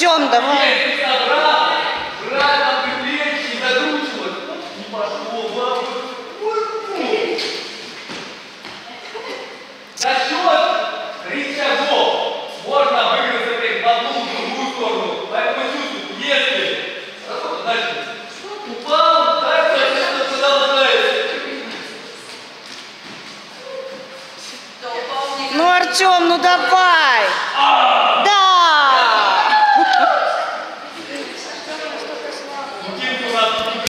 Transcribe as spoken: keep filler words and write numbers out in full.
Артем, давай. Можно выиграть опять в одну, в другую сторону. Поэтому чувствуйте, если упал, дальше это продолжается. Ну, Артем, ну давай.